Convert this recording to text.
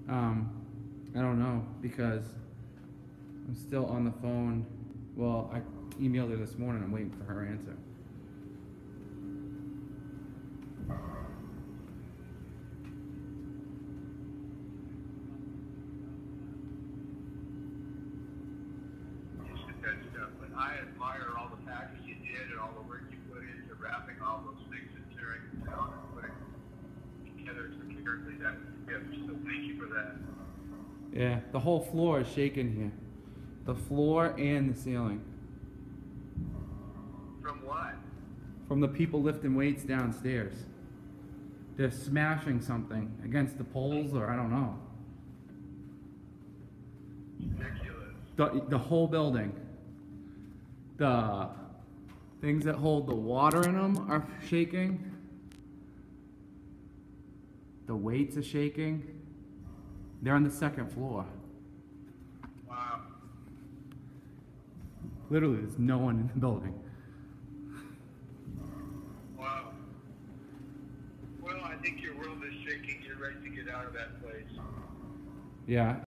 I don't know, because I'm still on the phone. Well, I emailed her this morning. I'm waiting for her answer. Good stuff, but I admire all the packing you did and all the work you put into wrapping all those things and tearing them down and putting them together securely. That was a gift, so thank you for that. Yeah, the whole floor is shaking here. The floor and the ceiling. From what? From the people lifting weights downstairs. They're smashing something against the poles, or I don't know. Ridiculous. The whole building. The things that hold the water in them are shaking. The weights are shaking. They're on the second floor. Wow. Literally, there's no one in the building. Wow. Well, I think your world is shaking. You're ready to get out of that place. Yeah.